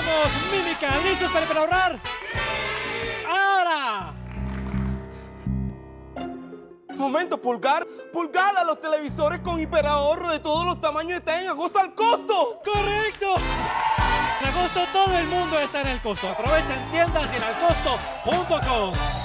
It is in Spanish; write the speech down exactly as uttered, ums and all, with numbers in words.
Vamos, Mímica, ¿listos para, para ahorrar? ¡Ahora! Momento, Pulgar. Pulgar, los televisores con hiperahorro de todos los tamaños están en agosto al costo. ¡Correcto! En agosto todo el mundo está en el costo. Aprovecha en tiendas y en alcosto punto com.